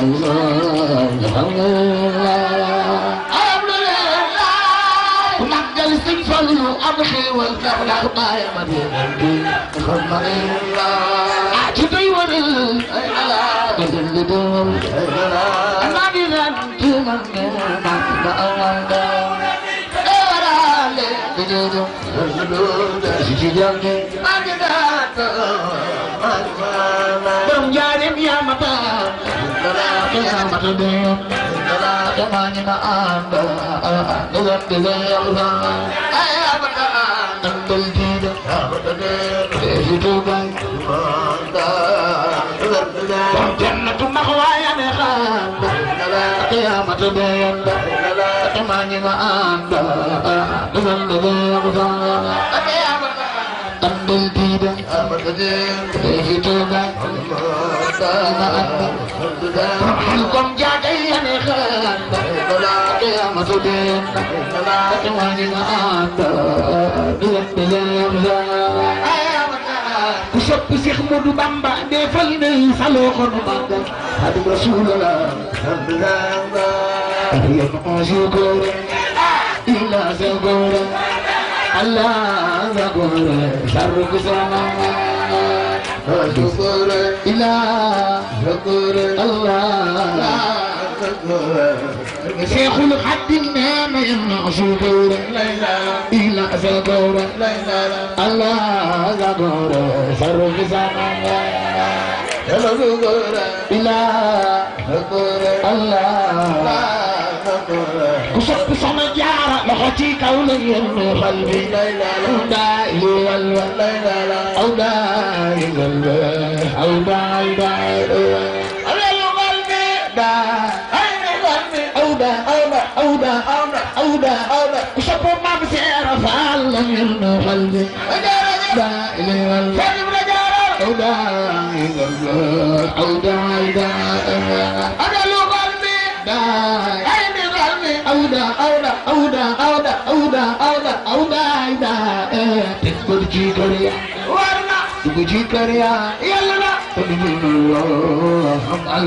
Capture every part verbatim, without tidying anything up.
أبخي والكفلة ما يمدين أعجبي ورل بدل دول أنا بذنب من ما أمد أورالي بدل سجدك ما جدات دم جارم يا مطا يا مطا كمان ما أنت دلم دلم بالجيدة بيجوبان جنة مخوايا نخان قيامة بيان كماني ما أنت نزل بيان بالجيدة بيجوبان ما أنت حلقم جاكي نخان قيامة بيان كماني ما أنت Kusop Cheikh Modou Bamba defal ne salo xonu magal Hadim Rasulullah sallallahu ya mashkur ila zagur Allah zagur sharq sama zagur ila zagur Allah شيخ الحدين ما يمشي غيره إلى زغوره الله زغوره صرف زمان إلى زغوره الله كشف سما جارة لخطي كوني قلبي أودا إلى أودا إلى أودا إلى أودا أودا أودا أودا أودا أودا وشوفوا ما بسير فعل من قلبي لا إله إلا أودا أودا أودا أودا لو قلبي لا أين قلبي أودا أودا أودا أودا أودا أودا أودا أودا تذكر جيكريا ورنا تذكر جيكريا يلا الله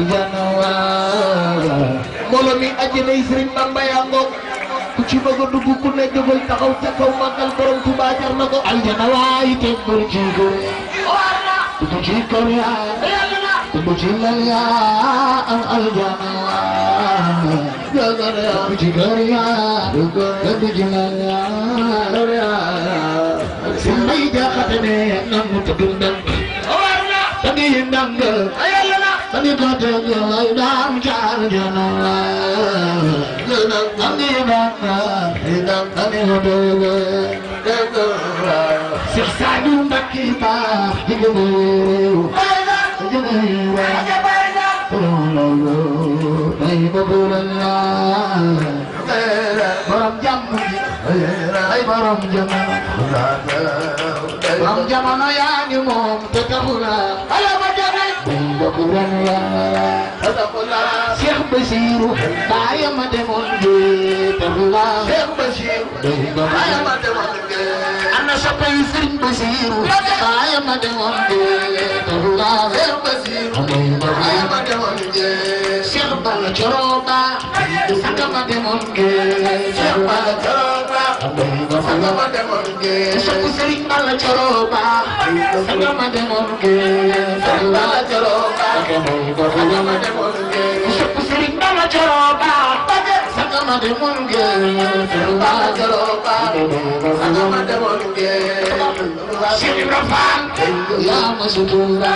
الجنة mbooloo mi àjjana yi Sëriñ Bamba yaa ngoog ku ci bëgg a dugg ku ne jógal taxaw ca kaw màggal borom Tuubaa jar na ko aljana waay te bul ci góor dugg ci kër yaa dugg ci lal yaa am aljana waay dugg ci kër yaa dugg ci lal yaa si may jaaxate ne nam mu tëdd ndang da ngay ndang Ani kata jawai dam char jana, ani bangga, ani hodoge, siksadu makita hidup, hidup, tolong, naik berbulan, baram jam, ay baram jam, baram jam mana yang umum terkabulah, alam macam Cheikh Bassirou baayam ma demoon géej Tafula Cheikh Bassirou baayam ma demoon géej am na soppay Sëriñ Bassirou baayam ma demoon géej Tafula Cheikh Bassirou baayam ma demoon géej Cheikh Balla Coroba sanga ma demoon géej Cheikh Balla Coroba sanga ma demoon géej sopp Sëriñ Balla Coroba sanga ma demoon géej Sëriñ Balla Coroba sanga ma demoon géej sopp Sëriñ Balla Coroba sanga ma demoon géej Sëriñ Balla Coroba sanga ma demoon géej Cheikh Ibra Fall yaa ma sutura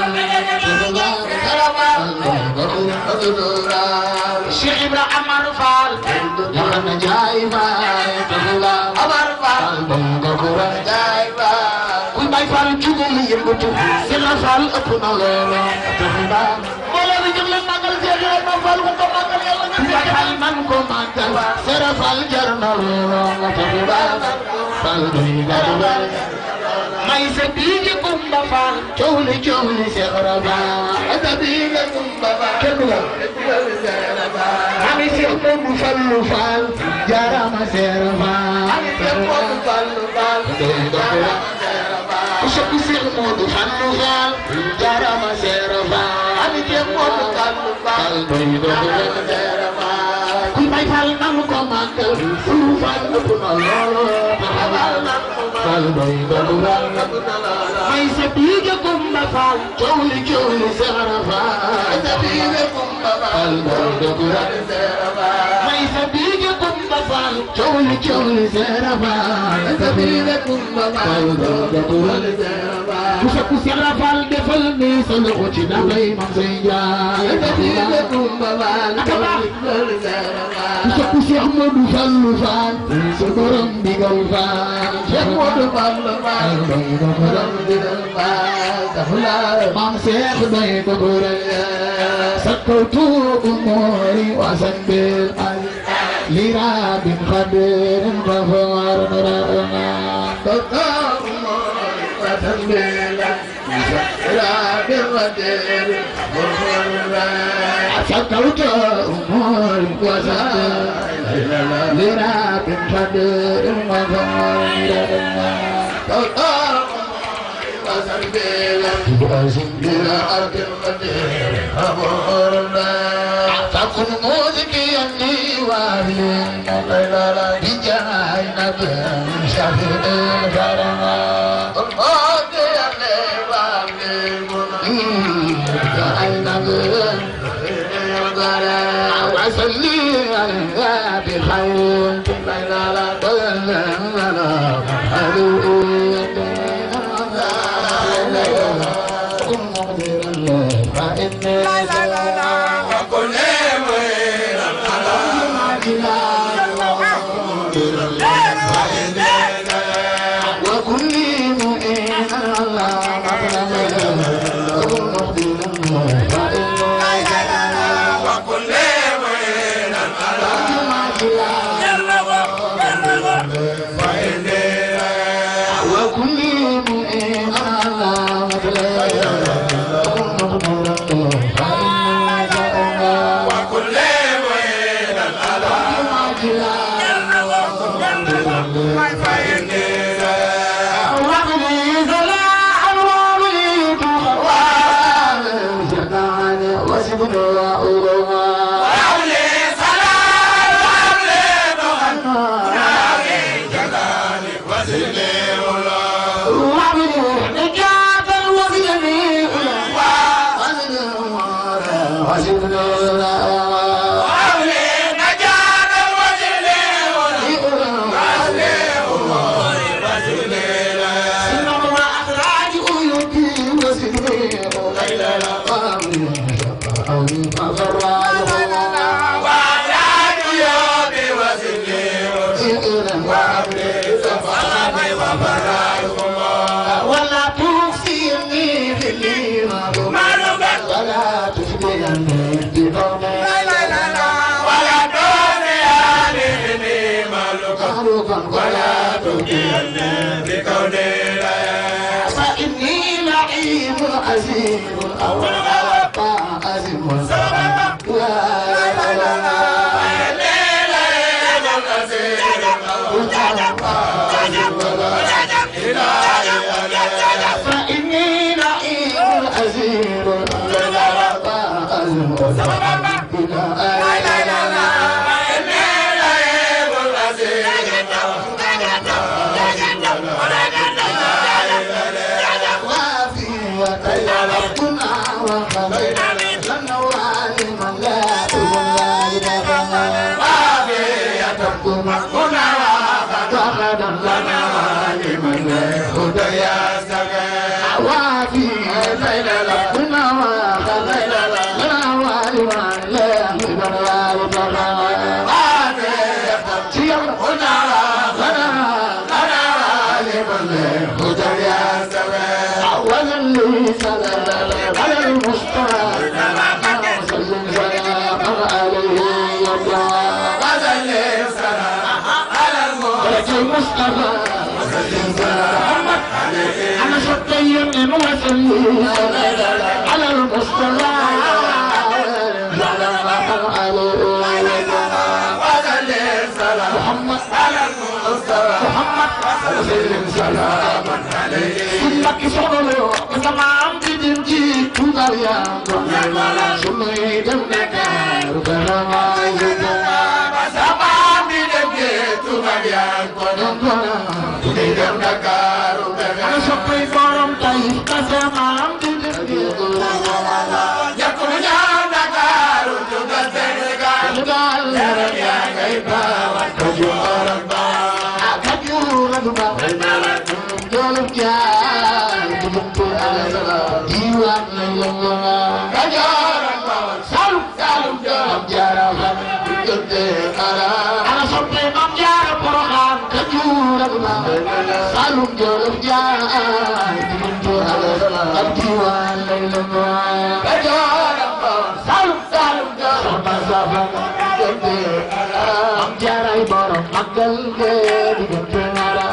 Cheikh Ibra Amar Fall yaa na jaay baay Tafula Amar Fall jaay baay kuy bay Fall jugal yëngatu Cheikh Fall ëpp na loolu Tafula mbooloo bi jóg leen màggal Cheikh Ibra Fall ko ko màggal yàlla nga bay Fall man ko màggal Cheikh Fall jar na loolu Tafula Fall doy ga may sa biige Kumba Fall coowli coowli Cheikh Raba sa biige Kumba Fall kenn la mami Cheikh Modou Fallou Fall jaarama Cheikh Fall mami Cheikh Modou Fallou Fall jaarama Cheikh Fall ku sopp Cheikh Modou Fallou Fall jaarama Cheikh Fall mami Cheikh Kuy bay fal nanu ko màggal sunu fal ëpp na lool fal bay dalural may sa biige kumba fal cowli cowli seera fal sa biige kumba fal bay dalural may sa biige kumba fal cowli cowli seera fal sa biige kumba fal bay dalural ku sa ku seera fal defal ni sa loxo ci damay mam say jaay sa biige kumba fal cowli cowli seera fal ku sa ku Cheikh Modou Fallou Fall sa borom digal Fall Cheikh Modou Fallou Fall sa borom digal Fall dafula mam Cheikh bay ko gore sakautu umuri wasan bil ali lira bin khadir ghafar narana sakautu umuri wasan bil lira bin khadir ghafar sakautu umuri wasan lira bin khadir ghafar narana Wasambila arkin qadir aborna takun muzikiyan ni walin layla bijay nabi shahid garana ode ale wali muni bijay nabi garana wasalli ala bi khair layla layla alu لا لا لا لا وكل وين وكل مؤمن الله وكل وين فإني لعيب عزيز أو عزيز فإني لعيب عزيز على المصطفى وسلم سلام عليه وسلم سلام على المصطفى وسلم سلام عليه أنا شطي وسلم على المصطفى سلام عليه وسلم سلام محمد على المصطفى محمد وسلم سلام عليه ثم كسر له كما عم بدمجي تغير muy dem Dakar vraiment sama mi dem géetu mag yaa ko doon muy dem Dakar ana soppay borom tay sama mi dem géetu jakku ñaan Dakar jugal Sénégal jugal yaa ngay baawat ko joram ba akaju ba jolum jaay bu ala diwan la kajaram ba salum salum jolum jaram digante ala ana soppe mam jaara Porokhane kajuram ba salum jolum jaay digante ala diwan la kajaram ba salum salum jolum ba safa digante ala mam jaara borom magal ge digante ala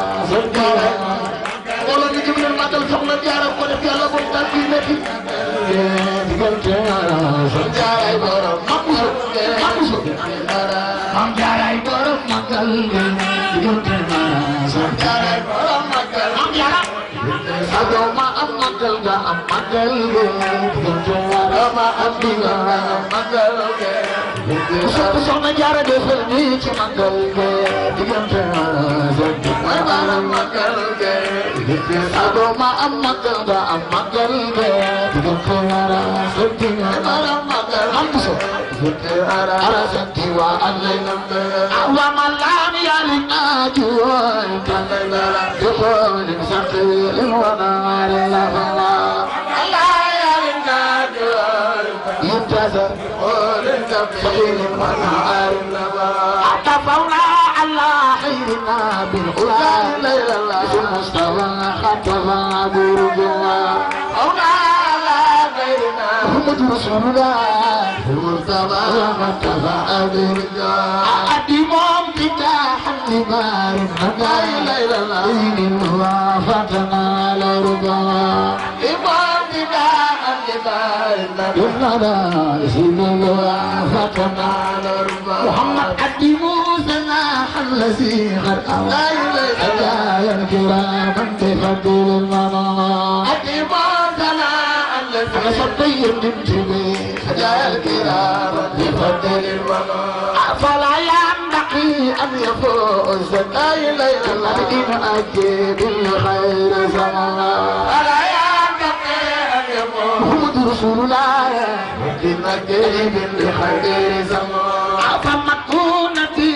wala ñu jëm magal soxna Jaara ko def yàlla bu tal bi metti digante so Jaaray borom mamuso mamuso am Jaaray borom magal digante so Jaaray borom magal am Jaara sago ma am magal ga am magal digante ma am diga magal so soxna Jaara defal ni ci magal digante so Jaaray magal Ado ma am magal ga am magal ge digante ara santi ara magal am so digante ara ara santi wa allay nambe wa malam ya lina juwa kandala defol santi wa na la la allah ya lina juwa yutaza ol sabin wa na la atafawna allah hayrina bil ula la la mustafa khataba burujwa awna la gayrina muhammad rasulullah mustafa khataba burujwa adimum kita halibar la ilaha illallah fatana la ruba imam kita halibar la ilaha fatana la ruba muhammad adimu sana الذي قد أوى أجايا الكرام بفضل المنام أتبادنا الذي صدير نمتبه أجايا الكرام بفضل المنام فلا ينبغي أن يفوز لا إله إلا الله إن أجيب الخير زمان فلا ينبغي أن يفوز محمد رسول الله إن أجيب الخير زمان فمكونتي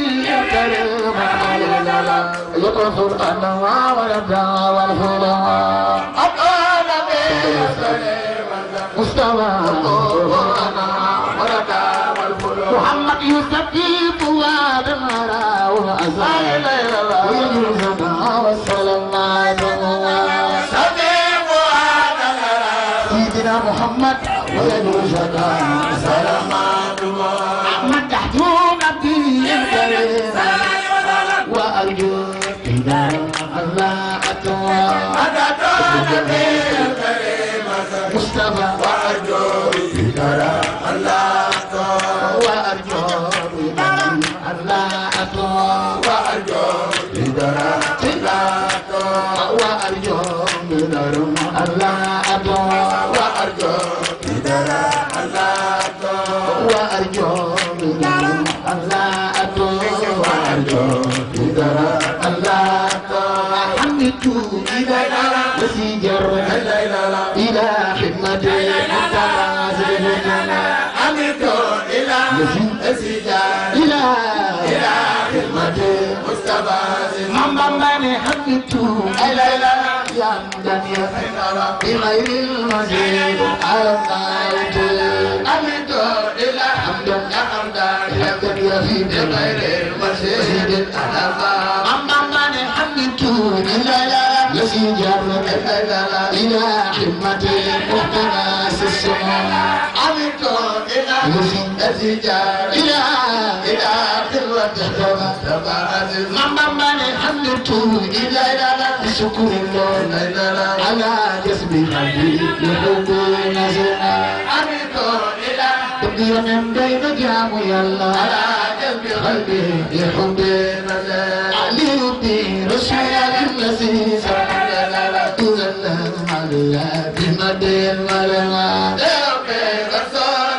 يقصر النوى والابداع والفضاء أبقى مستوى محمد يستجيب وادمنا وأزال ويجوزنا والسلام سيدنا محمد ويجوزنا سلامات أحمد تحتون أبدي الكريم وأرجو إذا الله أتوى مصطفى وأرجو إذا الله أتوى وأرجو إذا الله أتوى وأرجو إذا الله أتوى وأرجو إذا الله أتوى وأرجو إذا الله أتوى وأرجو إذا الله أتوى وأرجو الله حمدت إذا وسجر إلى خدمة متنازلنا حمدت إلى وسجر إلى إلى خدمة مستبازل من حمدت إلى يا دنيا بغير المزيد أرضيت حمدت إلى حمدا يا حمدا يا دنيا في بغير المزيد أمامني حمدت إلى يسجر إلى خدمة مقتناس السماء حمدت إلى يسجر إلى إلى خدمة أمامني حمدت إلى شكر الله على جسم قلبي يحب نزنا حمدت إلى تبدي من بين جامو يلا على جسم قلبي يحب نزنا علي الدين رسول الذي سأل تزلل عليها بمدين ملما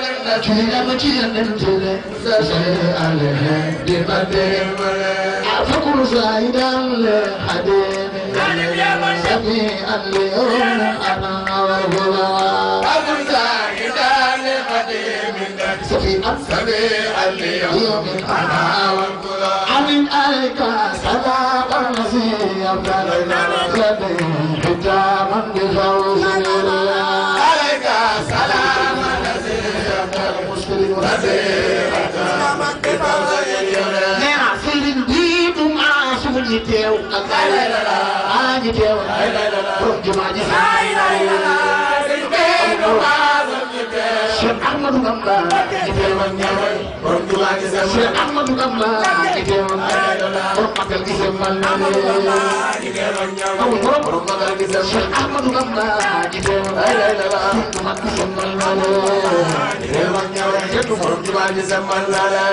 Kila makia nentele, sasale ale di bade, afakuru zaidan le hade, sabi ale on ana awala, afakuru zaidan le hade, sabi sabi ale on ana awala, amin alika salam nasi abdal lade hijaman bizawzila, alika salam nasi abdal muslim lade hijaman bizawzila, nena sirin bidu maasum jitew, ah jitew, from jumaji Syekh Ahmadu Bamba jitew nyawai, from jumaji Syekh Ahmadu Bamba jitew, from magal gisem manane, from from magal gisem Syekh Ahmadu Bamba jitew, from magal gisem manane, jitew nyawai, from jumaji manane.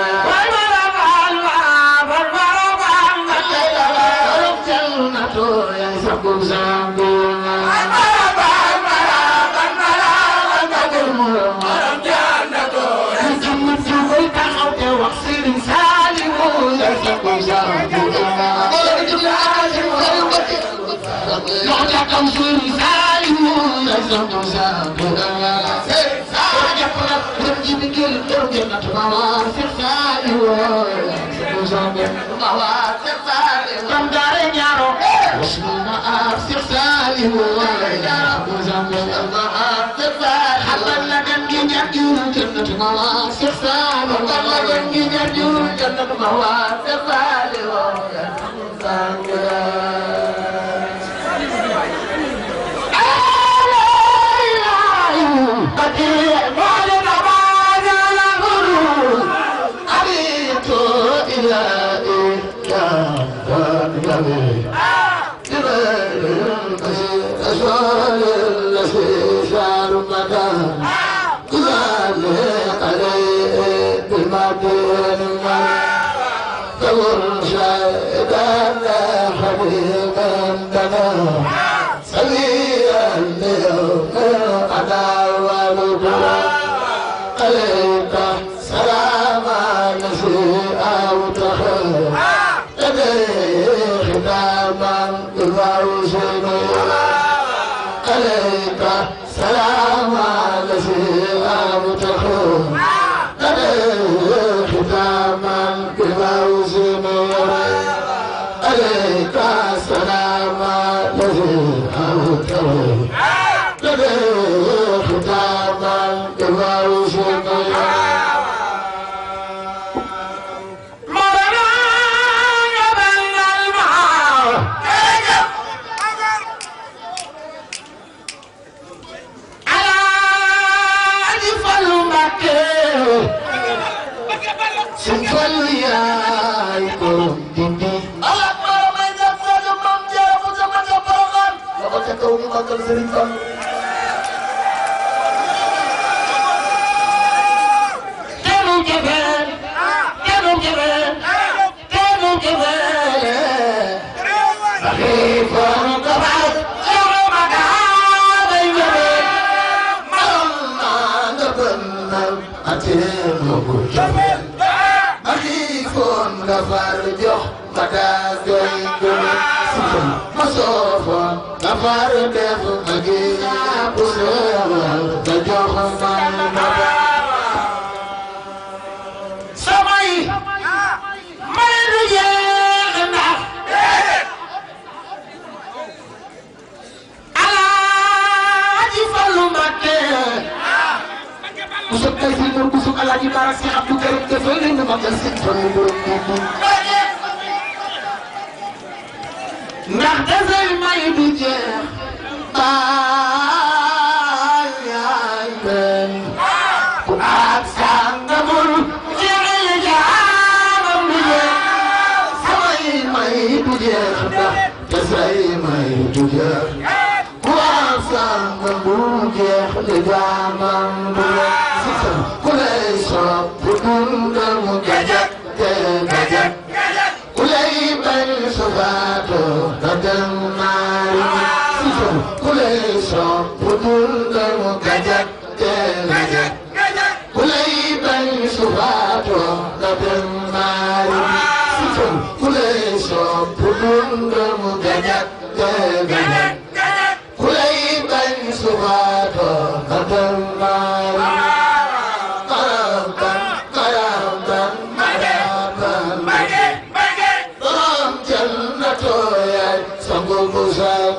Kulay so pudul damu gajak gajak kulay bañ subaatu nga dem maari sitam kulay sopp dundam gañak gañak kulay bañ subaatu nga dem maari karamban karamban karamban borom jannato yaay sangu musam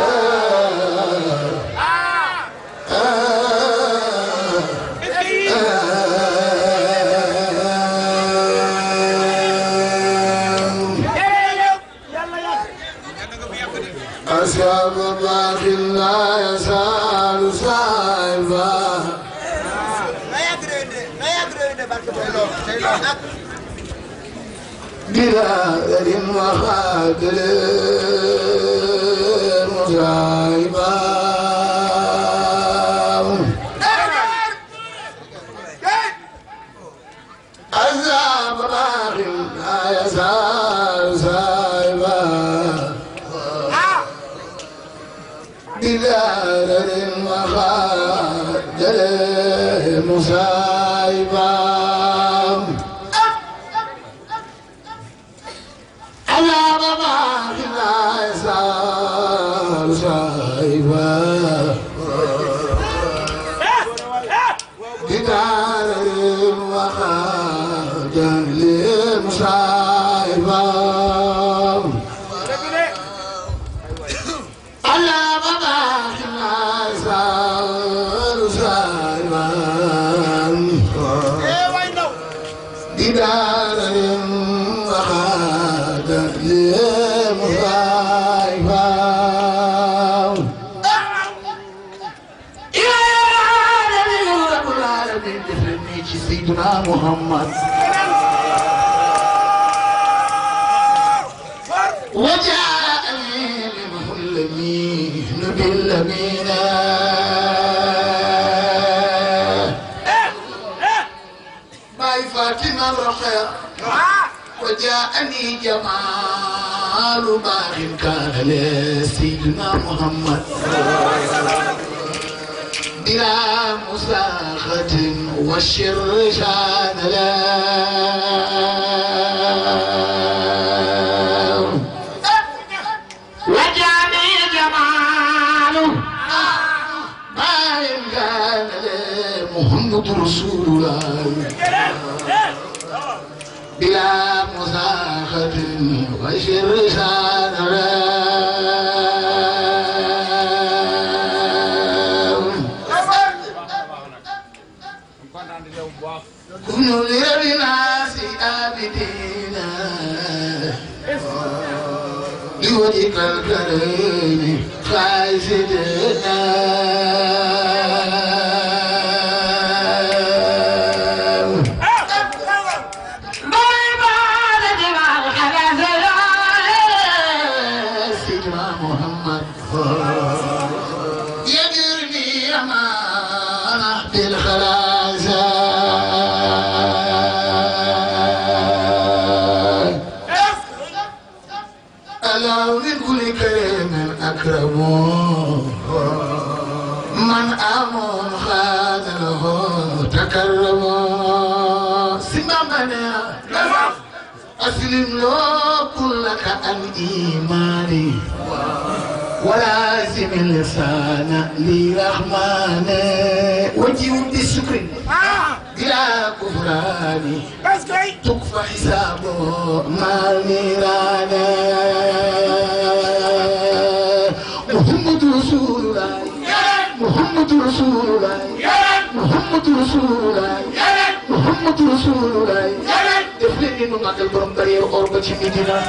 أصحاب الله لا يزال صاحبا لا يدري لا يدري بلا ذل وخادل مصاحبا أصحاب الله لا يزال صاحبا بدار المخاجل مصايبا على رباح لا يزال صايبا بدار المخاجل مصايبا بدار وخادت لمصايبا يا نبي رب العالمين تفرني سيدنا محمد وجاءني بمحلمين بالأمين فاتنا الرقية وجاءني جمال باغ كان لسيدنا محمد بلا مساخة والشر شان له وجاءني جمال باغ كان محمد رسول الله بلا مزاحة وشر سانرا كنوا لربناس عابدين لوجهك الكريم خاسدنا يجرني أمانة بالخلاص ألا من كل كريم أكرم من أمون خاذله تكرم سمامنا أسلم له كلك عن إيماني ولازم اللسان لرحمن وجيب بالشكر بلا كفران تكفى حسابه مع النيران محمد رسول الله محمد رسول الله محمد رسول الله محمد رسول الله دفلني نمك البرم برير أوربة مدينة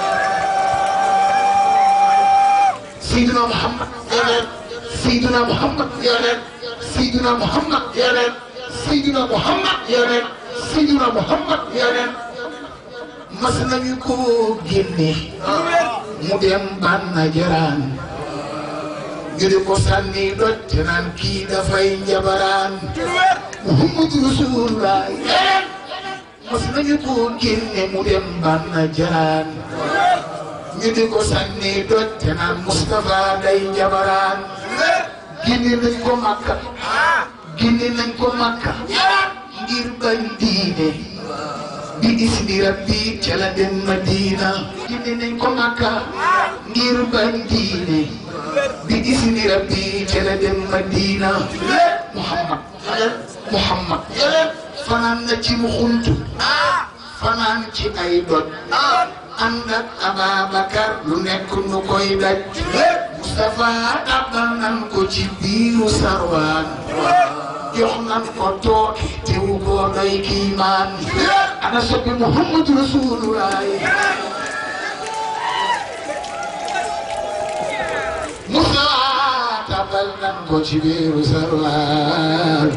سيدنا محمد يا رب سيدنا محمد يا رب سيدنا محمد يا رب سيدنا محمد يا رب سيدنا محمد يا رب مسنا يكو جيني مودم بان نجران جدي كو ساني دوت نان كي دا فاي نجبران محمد رسول الله يا رب مسنا يكو جيني مودم بان نجران ñu di ko sànni doj te naan Moustapha day jabaraan. génne nañ ko Makka. génne nañ ko Makka. ngir bañ diine bi ismi rabbi ca la dem Madina diine nañ ko Makka ngir bañ diine bi ismi rabbi ca la dem Madina Muhammad Muhammad fanaan na ci mu xuntu fanaan ci ay doj ànd ak Ababakar lu nekk nu koy daj Mustafa tàbbal nan ko ci biiru sarwaan jox nan ko tooke tewu ko doy kiimaan ana soppi Muhammadu Rasulullah Mustafa tàbbal nan ko ci biiru sarwaan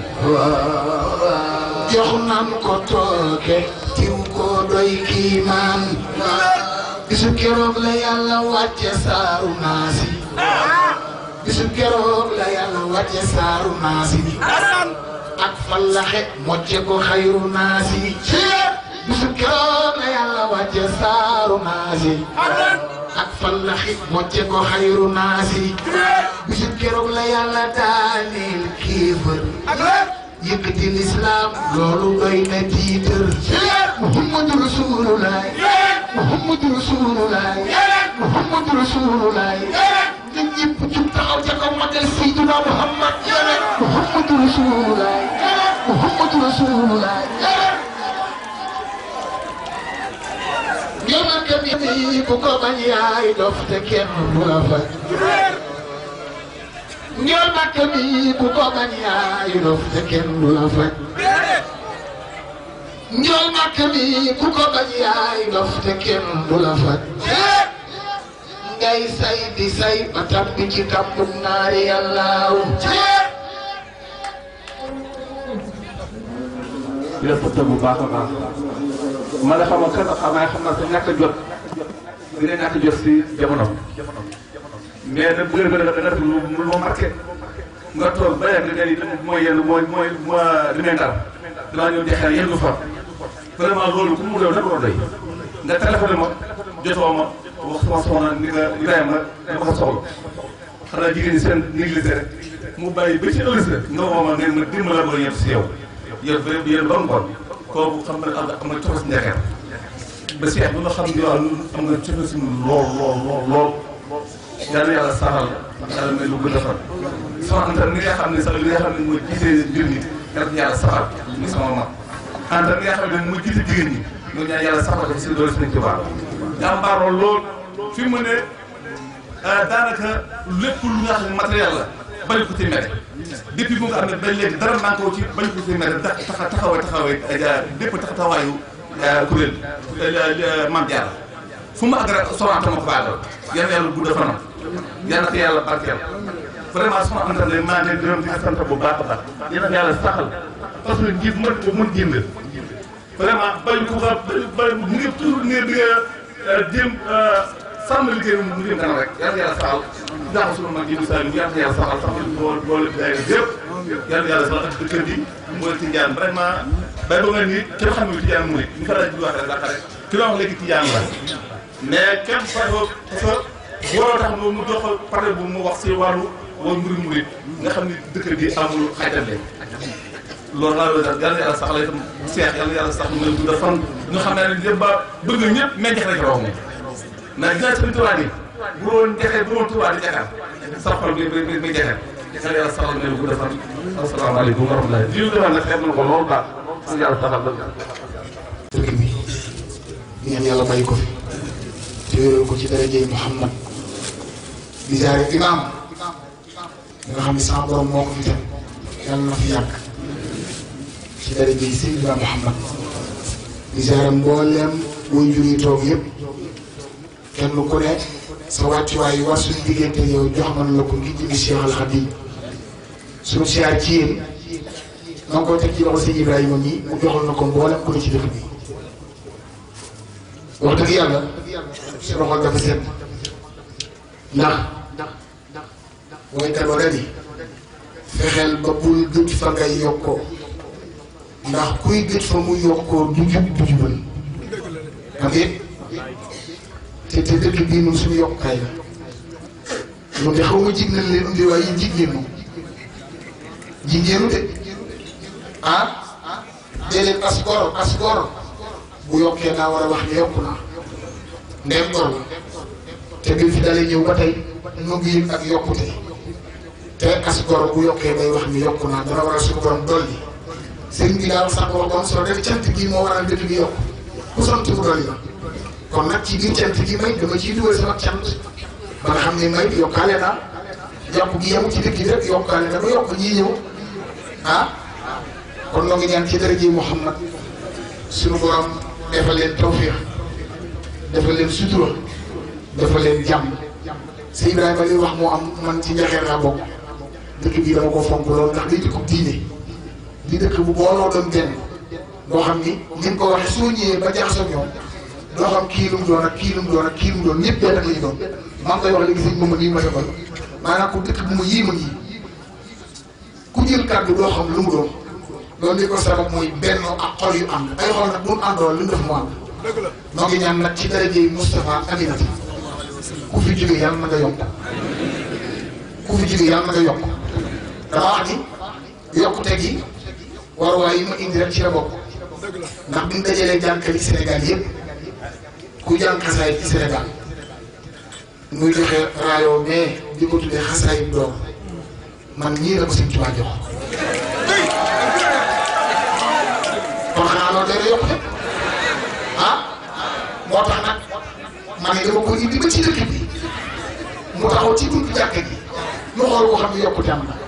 jox nan ko tooke tewu ko doy kiimaan bisu keroog la yàlla wàcce saaru naasi bisu keroog la yàlla wàcce saaru naasi ak fallaxe mocce ko xayru naasi bisu keroog la yàlla wàcce saaru naasi ak fallaxe mocce ko xayru naasi bisu keroog la yàlla daaneel kéefër yëkkati lislaam loolu doy na tiitër Muhammadu Rasulullah Muhammadu Rasulullah Muhammadu Rasulullah ñun ñëpp jub taxaw ca kaw magal Seydina Muhammad Muhammadu Rasulullah Muhammadu Rasulullah yow nag mi bu ko bañ yaay dof te kenn du la faj ñool Makka mi bu ko bañ yaay dof te kenn du la faj ñool Makka mi ku ko bañ yaay dof te kenn du la faj ngay say di say ba tabbi ci tàmbug naari yàllaaw di la pëtë bu baax a baax ma la xam kat xam naa xam naa sa ñàkk a jot di nga ñàkk a jot si jamono mais nag bu ngeen gën a def lu lu ma marqué nga toog ba yàgg nga ni mooy yenn mooy mooy li may ndar damaa ñëw jeexal yenn fa vraiment loolu ku mu doon nag doy nga téléphoné ma jotoo ma wax sama soxna ni nga Ibrahima dama ko soxla xanaa jigéen ñi seen négligé rek mu bàyyi ba ci ëllëg nga woo ma ngeen ma dimbali la ba ñëpp si yow yow vraiment yéen ba mu bon kooku xam nga am nga am nga cofo si Ndiakhere ba si bi nga xam ne yow am nga cofo si lool lool lool lool yal na yàlla saxal yàlla may lu gën a fan sama Anta ni nga xam ne sax li nga xam ne mooy jiite mbir mi yal na yàlla saxal ni sama mag Anta ni nga xam ne mooy jiite jigéen ñi ñoo ñaan yàlla saxal ko si doole suñu tubaab jàmbaaroo lool fi mu ne daanaka lépp lu nga xam ne matériel la bañ ko ci mere depuis bu nga xam ne ba léegi dara manqué wu ci bañ ko ci mere tax taxawee taxawee dépp taxawaayu kuréel Mame Diarra fu mu àgg rek soxna Anta ma ko baagal yal na yàlla gudd fanam yal na ko yàlla barkeel vraiment soxna Anta ne maa ngi leen di sant bu baax a baax yal na yàlla saxal parce que njiit mën ko mën jënd vraiment bañ ko ba ba mu ngi toujours ne di nga jéem sàmm liggéey mu ngi jëm kanam rek yal na yàlla saxal jaaxal sunu mag yi du saa yu yal na yàlla saxal saxal bool boole day yëpp yal na yàlla saxal ak kër gi mooy Tijaan vraiment bay ba nga ni kenn xam ne Tijaan mu ne ñu fa laaj di wax rek dafa rek ki la wax léegi Tijaan la mais kenn parce que waroo tax mu jox pare bu mu wax si wàllu wala mbiru murit nga xam ni dëkk bi amul xajale loolu laa doon daal yal na yàlla sax la itam seex yal na yàlla sax mu leen fan nga xam ne ñëpp ba bëgg ñëpp mais jax rek la wax moom mais dinaa sëriñ Tuubaa ni bu doon jaxee bu doon Tuubaa di jaxal sa xol bi bi bi jaxee yal na yàlla saxal ne lu gudd fan asalaamaaleykum wa rahmatulah li ñu defal nag xeeb na ko loolu baax su yàlla saxal la dëkk bi ñaan yàlla bàyyi ko fi te wéral ko ci darajey Muhammad di jaare imaam nga xam ne sama borom moo ko fi tam yàlla na fi yàgg ci darajey Seydina Muhammad di jaare mbooleem booy juri toog yëpp kenn ku ne sa wàccuwaay yi war suñu diggante yow jox man la ko ngir jëmi Cheikh Al Khadim suñu siyaar ci yéen ma ngi koy teg ci loxo sëñ Ibrahima mi mu joxal na ko mboolem ko ne ci dëkk bi wax dëgg yàlla su loxo dafa set ndax woykat wa dani fexeel ba bul gëj fa ngay yokkoo ndax kuy gëj fa mu yokkoo du jub du jubal xam ngeen te te dëkk bii moom suñu yokkukaay la moom de xaw ma jig nañ leen indi waaye jig ngeen moom jig ngeenu de ah déedéet as gor as gor bu yokkee daa war a wax ne yokku naa ndem gor la te bi fi dalee ñëw ba tey nu ngi yëg ak yokkute te as gor bu yokkee day wax ni yokku naa dana war a suñu borom dolli sëriñ bi daal sax wax ba solo def cant gi moo waral dëkk bi yokk ku sant mu dolli la kon nag ci biir cant gi may dama ciy dugal sama cant ba nga xam ne may yokkaale naa yokk gi yemu ci dëkk bi rek yokkaale na ba yokk ñii ñëw ah kon noo ngi ñaan ci daraje Muhammad suñu borom defal leen tawfiix defal leen sutura defal leen jàmm si Ibrahima li wax moo am man ci Ndiakhere laa bokk dëkk bii dama ko fonk loolu ndax day dëkkub diine di dëkk bu booloo doon benn boo xam ni ni nga ko waxee soo ñëwee ba jaxasoo ñoom doo xam kii lu mu doon ak kii lu mu doon ak kii lu mu doon ñëpp benn ak la ñu doon maa ngi koy wax léegi sëñ moom nii ma defal maanaam ku dëkk bu ma yii ma yii ku jël kàddu doo xam lu mu doon loolu li ko sabab mooy benn ak xol yu ànd ay xol nag bu mu àndoon li mu def mu ànd noo ngi ñaan nag ci darajey Moustapha Aminata ku fi jóge yàlla na nga yokk ku fi jóge yàlla na nga yokk dama wax ni yokkute gi waruwaay yi ma indi rek ci la bokk ndax bi ñu dajalee jànkali Sénégal yëpp ku jàng xasaay ci Sénégal muy joxe raayoo mais di ko tuddee xasaay bu doom man ñii la ko Sëñ Tuubaa jox kon xanaa loolu day yokkute ah moo tax nag man ne dama ko indi ba ci dëkk bi mu taxaw ci buntu jàkka gi ñu xool ko xam ne yokkute am na.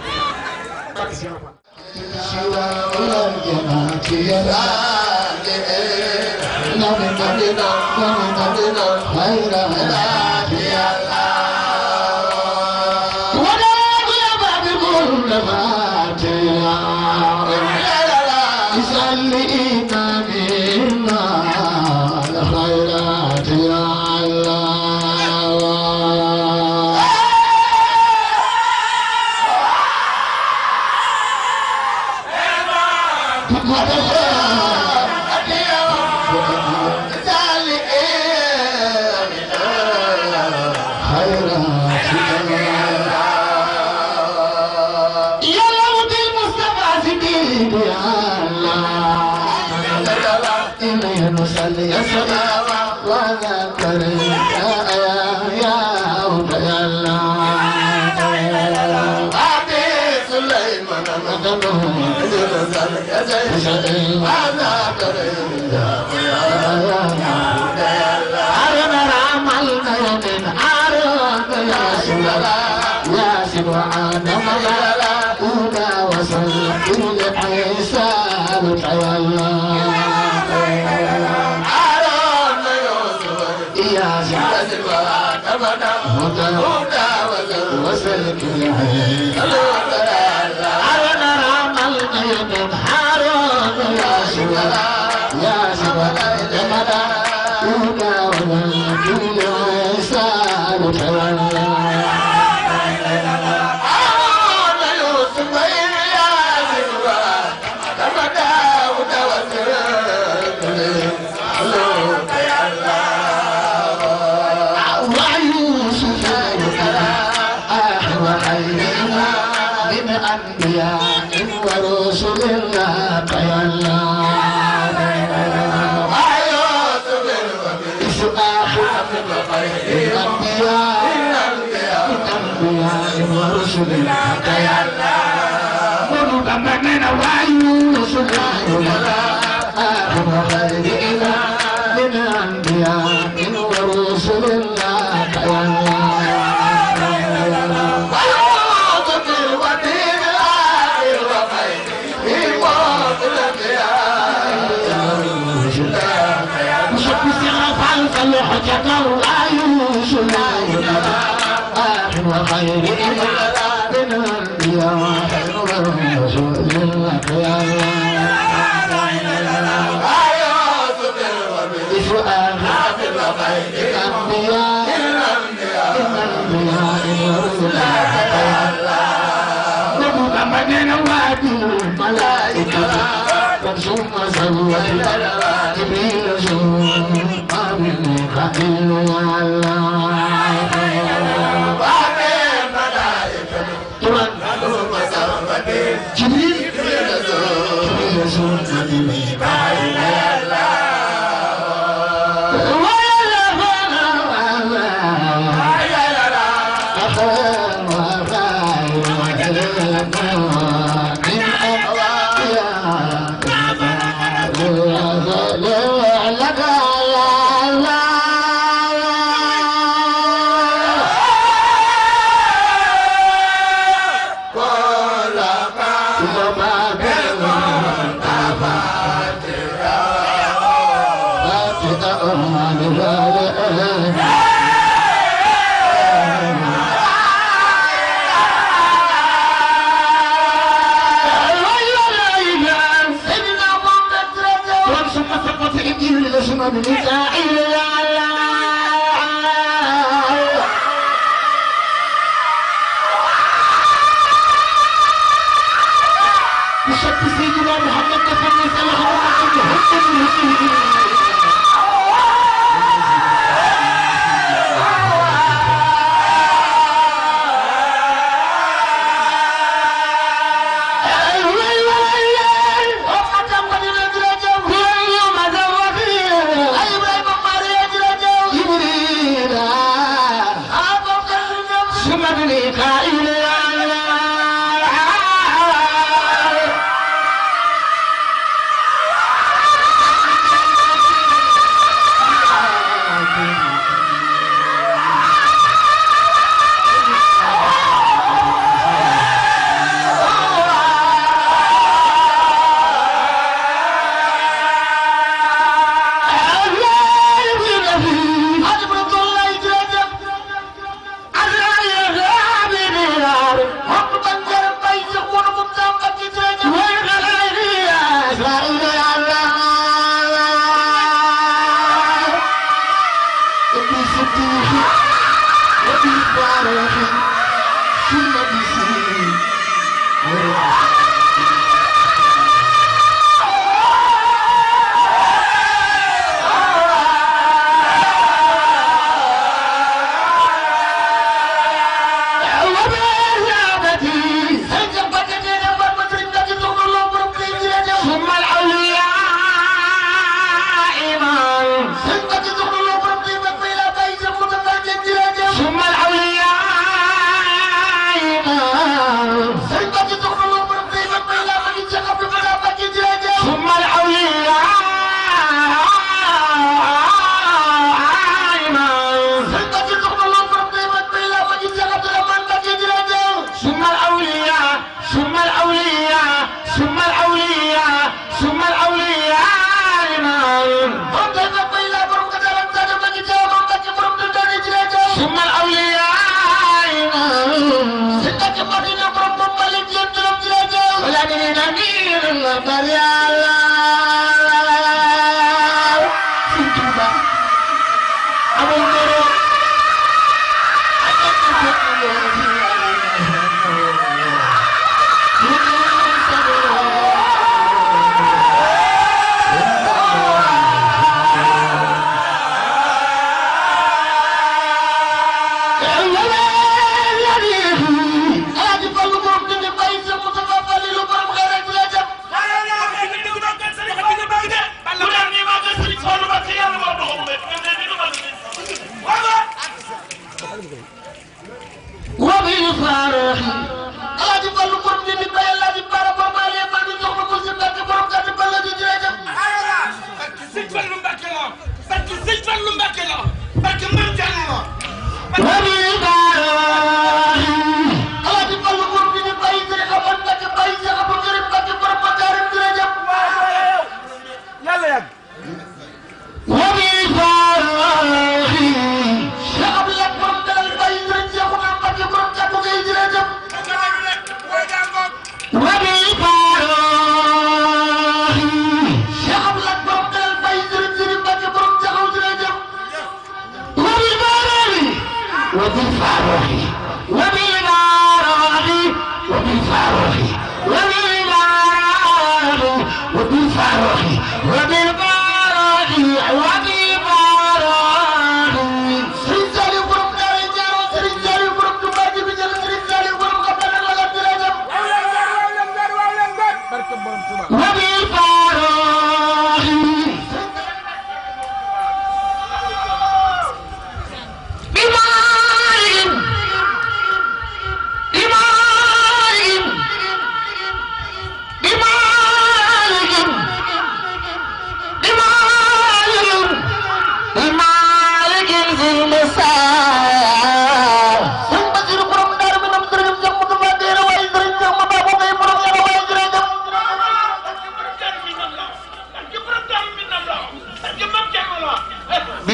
Jibril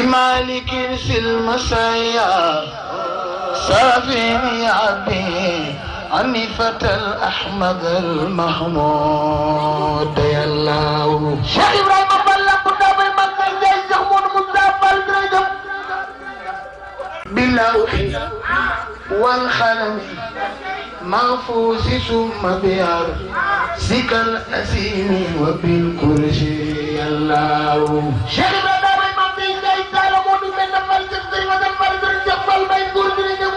بمالك المسايا سافيني عبي عني فتى الأحمد المحمود يا الله شيخ إبراهيم بلغ قدام المكة زي زغمون مزابل درجم باللوح والخلم محفوظ ثم بيار سك الأسيم وبالكرسي يا الله شيخ إبراهيم بلغ زي سالمون من نفل سفري ودفل درجم والبين درجم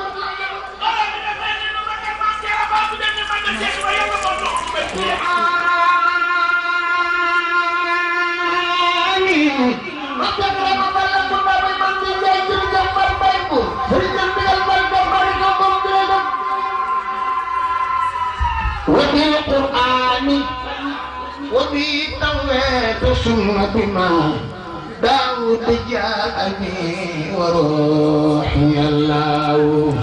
وبالقرآن وبالتوراة ثم بما داود جاءني وروحي الله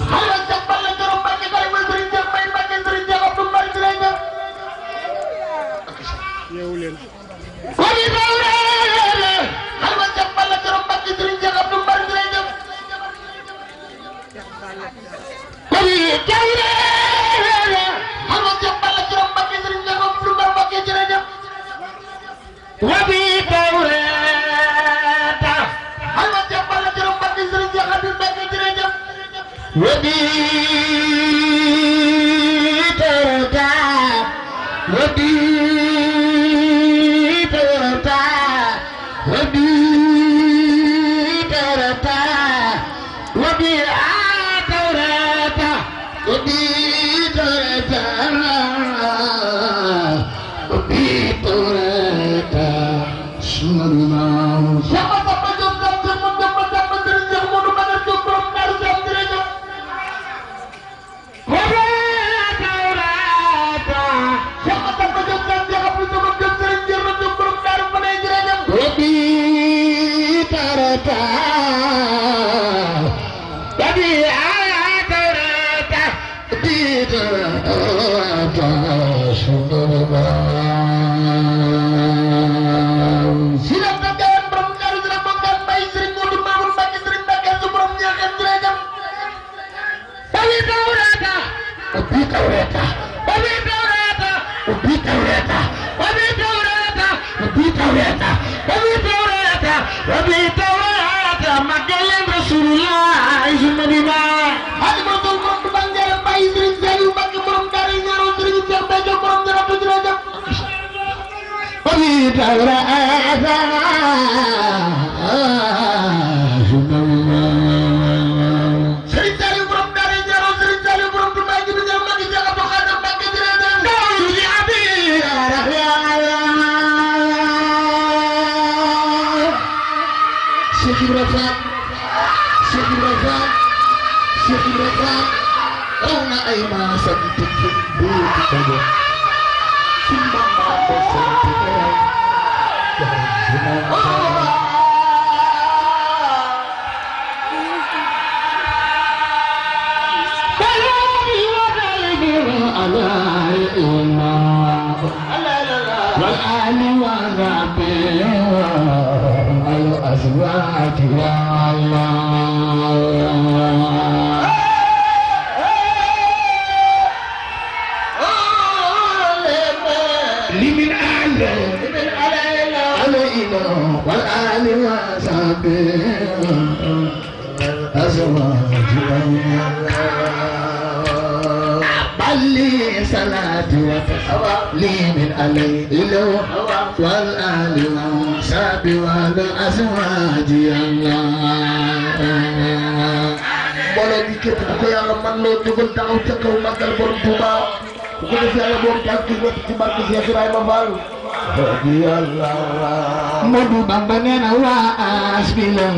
Modu Bamba nena wa asbilan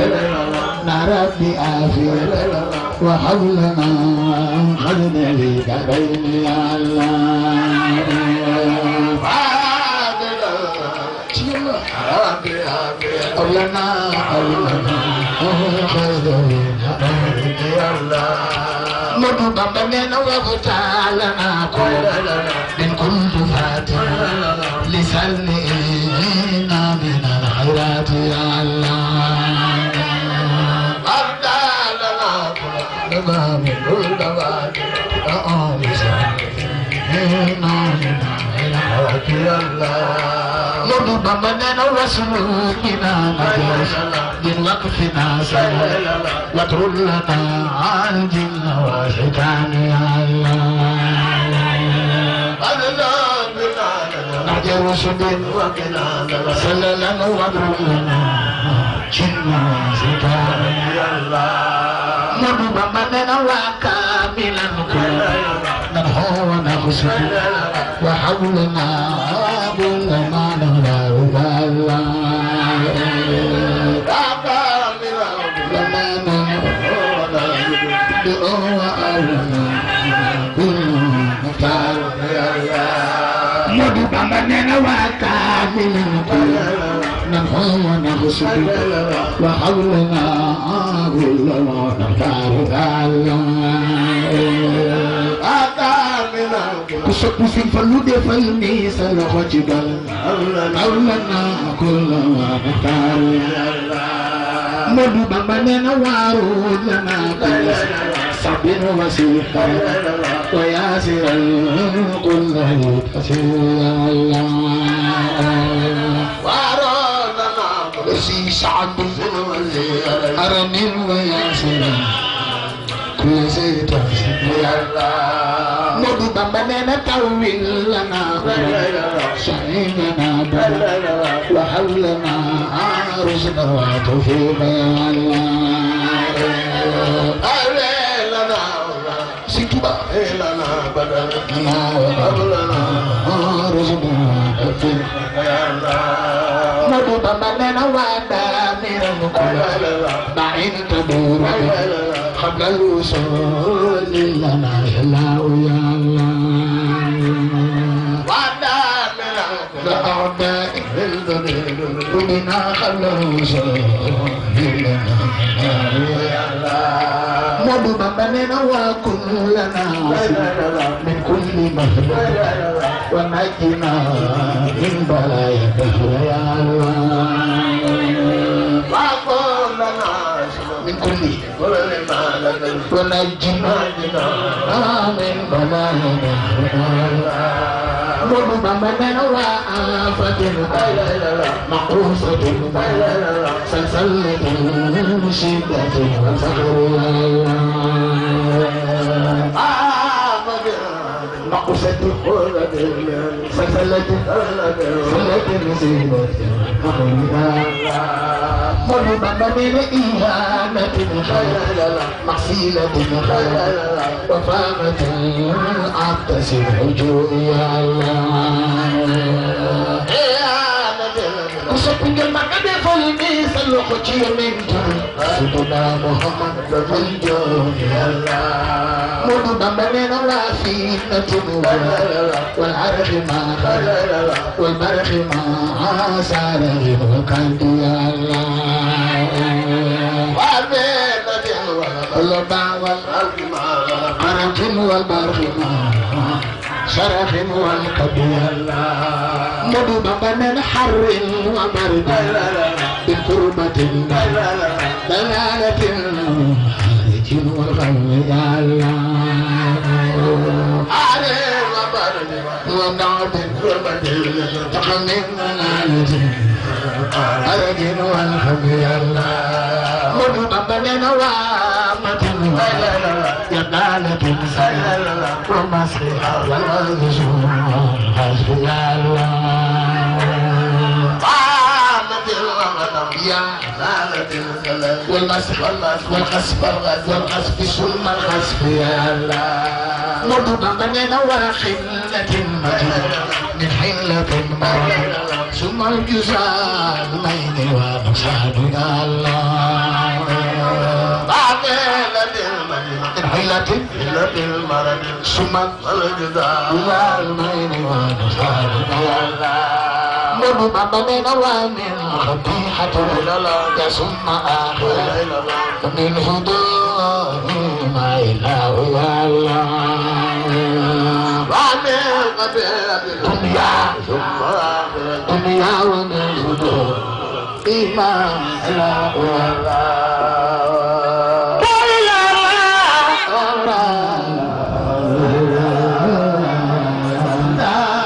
narabbi afiyat wa hawlana khadna li kabayni Allah awlana awlana Modu Bamba nena wa ta'ala in kuntu fatiha lisalni من الخيرات يا الله Modu Bamba nena wasulu bina najos din waqfina sama watrul lana al jinna wa shaytani Allah najaru sudin wa bina sallallahu watrul lana jinna wa shaytani Allah Modu Bamba nena wa kamilan nan huwa nakhsu wa hawlana ما نهلا ولا بابا ملا لما نهلا بأوا أولنا بالمختار مدو بابا ننا وكامل نهوا نخسر وحولنا ولا نختار kusuk musim falu defal ni sa loxo ci dal awlana kullu muhtar Modu Bamba nena waru lana sabin wasika wa yasir kullu tasir waru lana si sa'd aramin wa yasir kullu tasir Modu Bamba nena tawil lana shahidana wa hawlana arshana wa tawfiqa Allah Sintuba lana badana wa hawlana arshana wa tawfiqa Allah Modu Bamba nena wada miran kula ba'in tadur قبل الوصول لنا يلا ويا الله وعدا من الأعداء وبنا قبل الوصول لنا يا الله Modu Bamba nena وكلنا من كل مهلك ونجنا من بلايا الدهر يا الله من كل ونجنا من بلايا Modu Bamba nena وآفة مقروصة سلسلة شدة وفقر مقصد سلسلة سلسلة مصيبة Modu Bamba من إهانة مغسيلة وفامة أبتسم وجوهي الله Kusopingal makade folmi saloko chiyamintu Suduna Muhammad Rasuljo Allah Modu Bamba nena wafinatun wal arfi ma wal barfi ma asarahin wa kanti Allah Allah bawal arfin wal barfi ma شرف والكبير Modu Bamba nena حر وبرد بقربة دلالة خارج والغم يا الله حر وبرد ونعد تقمن منالة خارج والغم يا الله Modu Bamba nena وامة يدالة ومسح والغزون حسبي الله قامت الغنم يا زالت الزلل والمسح والقصف والقصف ثم القصف يا الله Modu Bamba nena وخلة من حلة مرة ثم الجزاء المين ونصحب يا الله حلة حلة المرض ثم الجزاء المين ونصحب يا الله Modu Bamba nena ومن خطيحة ثم آخر من هدوء ما إله يا الله دنيا دنيا ومن هدوء إيمان لا الله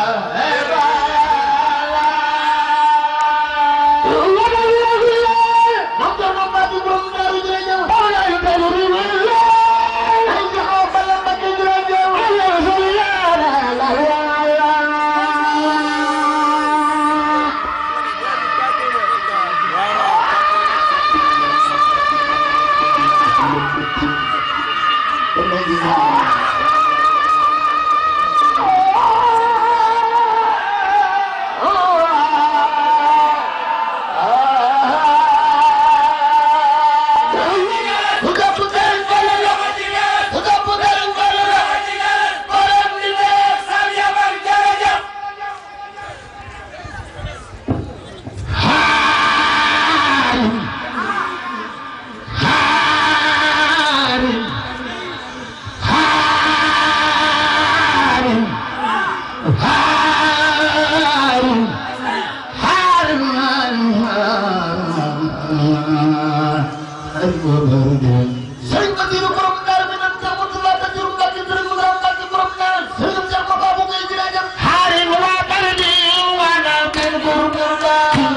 Sëriñ Basiru borom Daaru Minam Jamatullah Basiru Mbàkke Sëriñ Musaa Mbàkke borom Naan Sëriñ Cheikh Maba bu ngay jëlee jëm xaarin wa bardi wa na bil gurgurba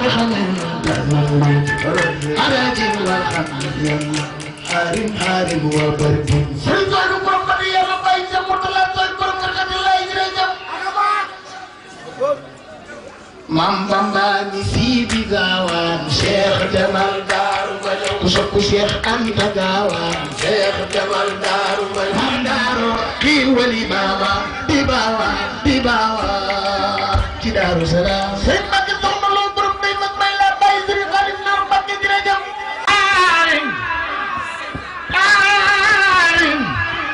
arajin wa xamin xaarin xaarin wa bardi Sëriñ Soydu borom Badi Yàlla Bay Jamatullah Soy borom Ngarkati lay jëlee jëm Mam Bamba ni Sidi Gaawaan Cheikh Jamal Daaru Bañaw ku sopp Cheikh Anta Gaawaan Cheikh Jamal Daaru Bañaw Mam Daaru kii wali baaba di baaba di baaba ci Daaru Salaam Sëriñ Mbàkke soxna loo borom day mag may la bay Sëriñ Xaadim Naar Mbàkke jërëjëf aarin aarin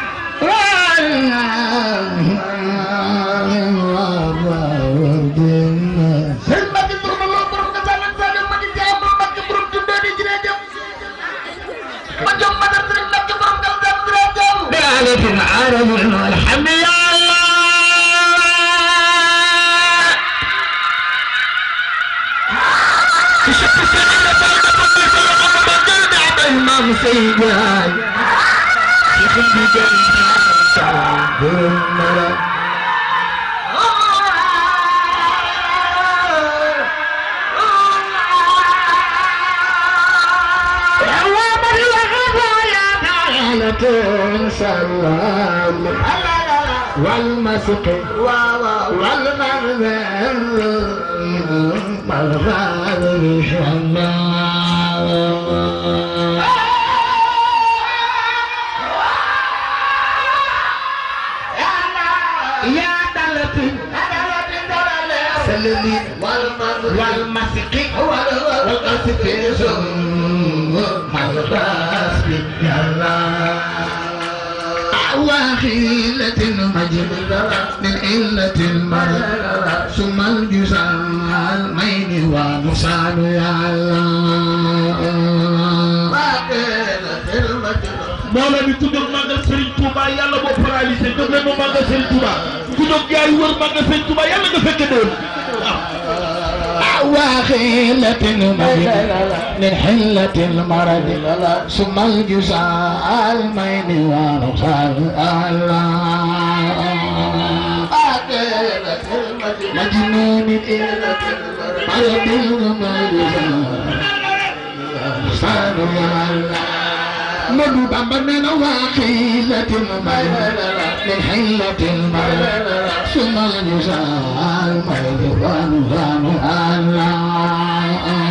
عرب والحمد لله شفت السنة بلد الإمام سيدان يخلي جنة سلام والمسك والمرذل مرذل شمال يا دلتي سلمي والمسك والمسك مرذل يا الله وخيلة مجملة من إلة المرء ثم الجزاء المين ونصان يا الله مولا بي تودو ماغال سيرن توبا يالا بو paralysé dog leen mo màggal Serigne Touba ku dog gaay wër màggal Serigne Touba yàlla nga fekk doon وخيلة مجملة من حلة المرض ثم الجزاء المين ونصان الله مجنون إلة مرض ونصان الله مدو بامبنا وخيلة المجملة من حلة المرض ثم الجزاء المين ونصان الله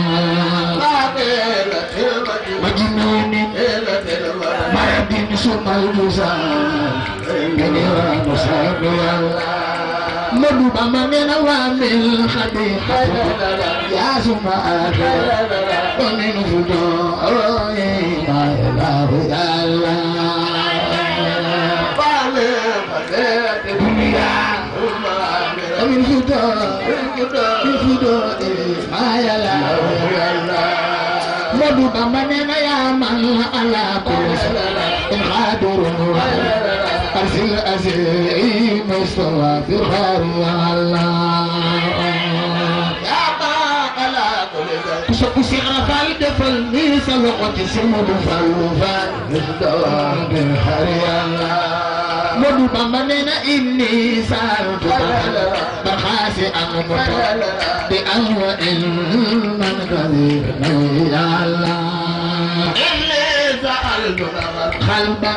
مجنون مرض ثم الجزاء المين ونصان الله مدو بامبنا ومن خبيثة يا سماء ومن فداء لا إله إلا الله دنيا ومن فداء من فداء ما يلا مدو بامبنا يا من على كل شيء قادر أرسل أزيء مستوى في الخير يا الله يا باقلا كل ذلك كسب سيغرا فايد فالميس الوقت سمد فالوفان مستوى في الخير يا الله مدو بامبنا إني سألت بخاسي أمك بأنواع من قدير يا الله قلبا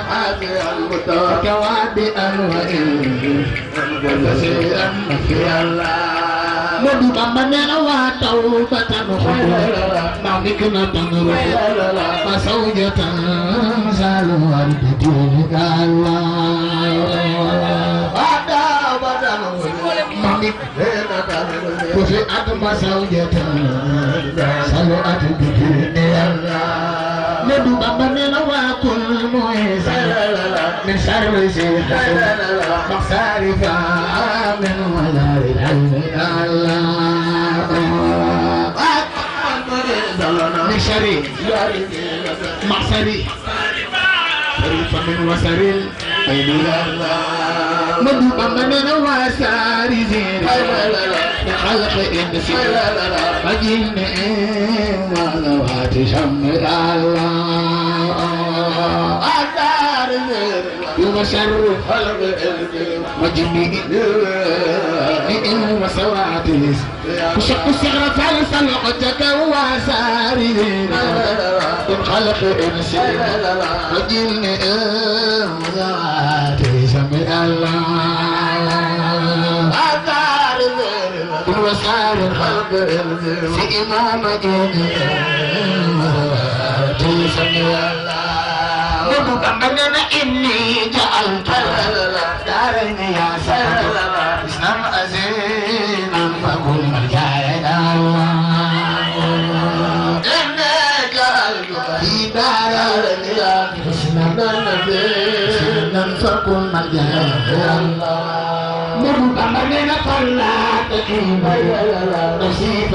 كواد أنواع كثيرا في الله مدو بامبنا وتوبة خطوة معنكنا تنروح وزوجة سالوا البدون الله معنك وفي أدم زوجة سالوا البدون الله مدو بامبنا وكل مويسا من شر سيحة مصارفا من ولار العلم الله من شر معصري شريف من وسر مدو بمنا واساري زين خلق إنسي مجين ولوات شمر الله أدار يبشر خلق مجين وسواتيس وشق الصغرى فلسلقتك واساري زين خلق إنسي مجين ولوات شمر الله وسار الخلق في إمامة تسمي الله وبقمنا إني جعلت دارين يا سلام اسلام أزينا فقل مرجعي الله إنك في دارين يا اسلام أزينا فقل مرجعي الله مربعنا فلا تكيب نصيب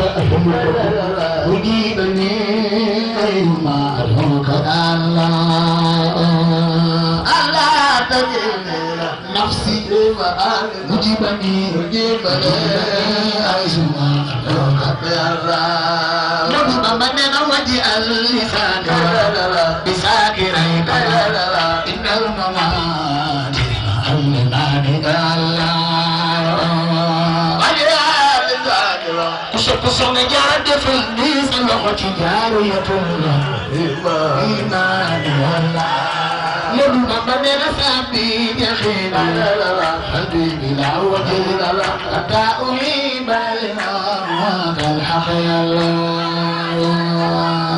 وجيبني ما أرهمك الله الله تجيب نفسي وجيبني وجيبني أسمع أرهمك الله مربعنا وجه اللسان بساكرين إن الممات أمنان الله كسر جاد في النيس لغة جارية إيمان الله لبنا من سبي يخينا حبيبي لا وجه لا حتى أهيب لنا الحق الله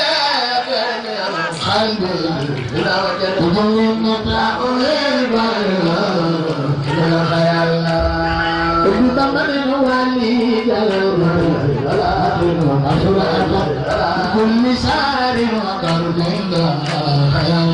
قلبي لا وجه لا أهيب لنا خيال كل سار وقرب خيال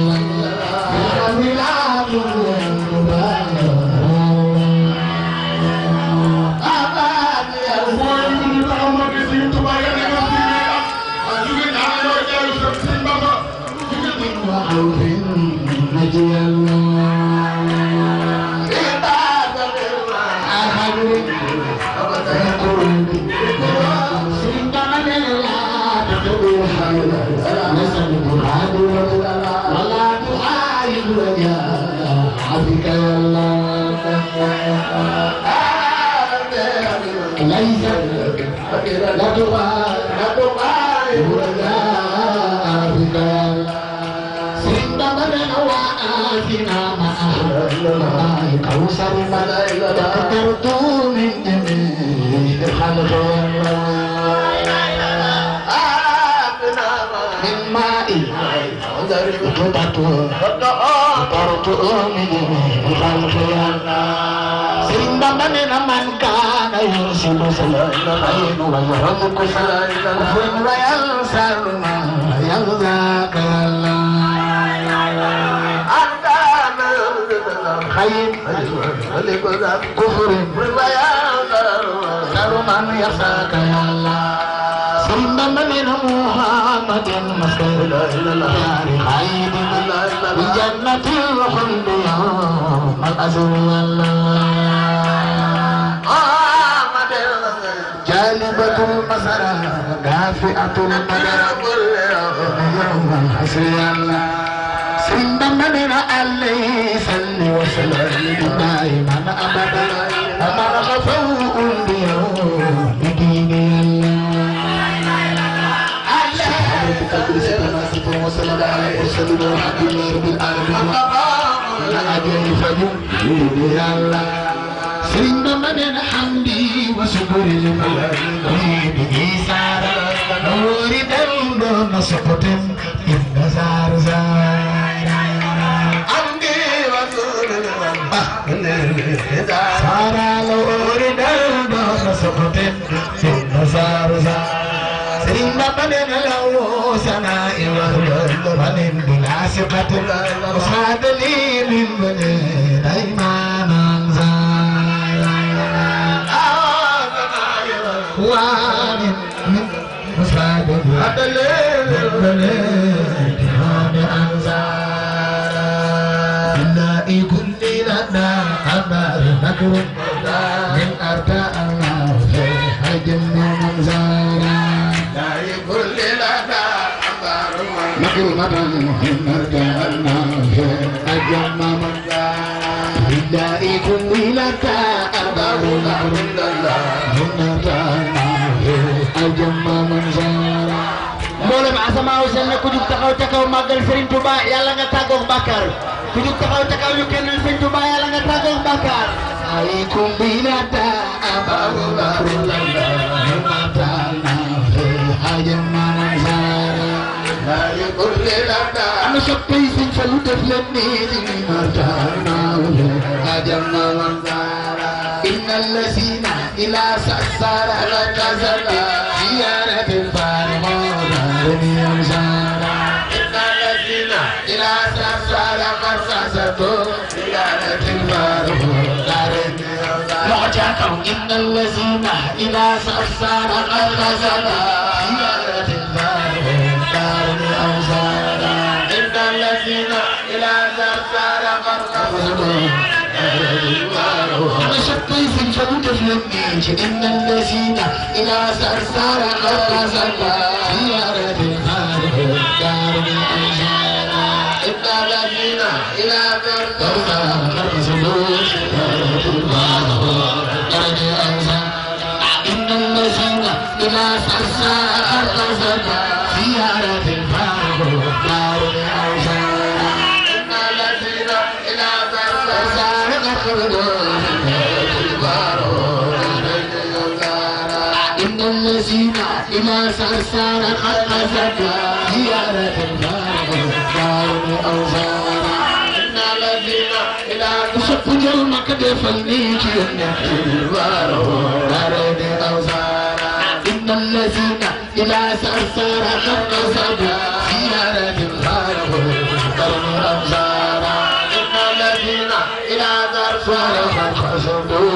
ولا تحايل يا عبدك الله ليس لا تحايل يا عبدك سند من وآتنا معه كوثر من ذكرت من جميع خلق الله من ماء وترت وترت من خلق الله سند من من كان يرسل سلام ويرزق سلام وينسى ما يرزق الله خير كفر وينسى من يرزق الله سند من محمد مسكين دار خير بجنة الخلد يوم الأزل جالبة المسرى دافئة المدر يوم الحسر سند من عليه صل وسلم دائما أبدا أمر غفوء بيوم بدين وسلم على المرسلين والحمد لله رب العالمين لا أدري فجر يا الله سيدنا من حمدي وشكر لله بإيسار نور دم سقط إن زار زار عمدي رسول الله صار نور دم سقط إن زار زار سيدنا من له سماء ومن بلا ثقة وصاد لي من بني أيمان أنزال وعن من وصاد لي من بني أيمان أنزال مكر من أرداء الله هجمنا من زارا لا يقول لنا مكر من أرداء الله هجمنا من زارا بالله كل لك أرباب مكر من أرداء الله هجمنا من زارا mboolem asamaaw seen ne ku jug taxaw ca kaw màggal Serigne Touba yàlla nga tàggoog bàkkaar ku jug taxaw ca kaw yu kenn Serigne Touba yàlla nga tàggoog bàkkaar alaykum binata ababu bakrullah mata hajam manzara la yuqulilata ana soppay Serigne Fallou def leen ni mata hajam manzara innal lazina ila sasara la tazala ziyaratil farma إن الذين إلى سفر قصصتوا زيارة المرء معجبهم إن الذين إلى سفر قصصتوا زيارة المرء دار أوزارا إن الذين إلى سفر قصصتوا أنا شطي في الجود فلنيج إن الذين إلى سرسار قصصتوا زيارة المرء دار أوزارا إن الذين إلى سرسار قصصتوا زيارة المرء دار أوزارا إن الذين إلى سرسار قصصتوا زيارة المرء دار أوزارا إن الذين إلى سرسار إن الذين إلى سرسار قد قصدوا زيارة المرء دار أوزارا إن الذين إلى تشق المكد فالنيك النار دار أوزارا إن الذين إلى سرسار قد قصدوا زيارة المرء دار أوزارا إن الذين إلى سرسار قد قصدوا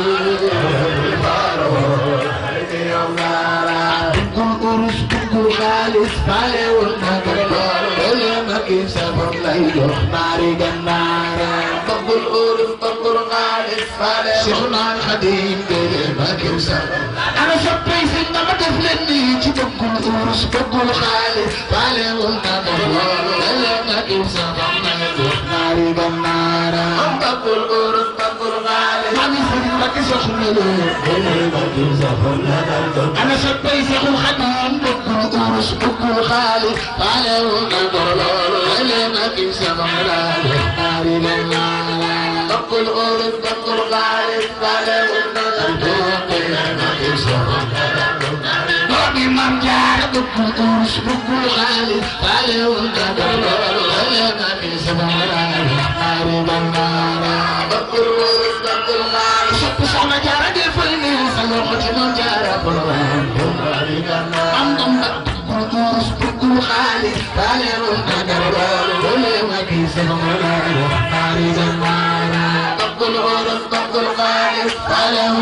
خالص فالي والنقر اللي ما كيف سبب ليدو ناري جنارا بقول أورف بقول خالص فالي شيخنا الخديم اللي ما كيف سبب أنا شبي سنة ما تفلني بقول أورف بقول خالص فالي والنقر اللي ما كيف سبب ليدو ناري جنارا بقول أورف بقول خالص ما بيصير ما كيف سبب اللي ما كيف سبب ليدو أنا شبي سيخ الخديم ورش بكل خالي على ونقر اللي ما في سمرة ناري لنا بكل ورش بكل خالي على ونقر اللي ما في سمرة نبي من جار بكل ورش بكل خالي على ونقر اللي ما في سمرة ناري لنا بكل ورش بكل خالي شوف سما جار دي فيني سلوخ من جار فلان ناري لنا أم Kurus pukul kali, kalian kadar baru boleh lagi semula hari dan malam. Pukul urus pukul kali, kalian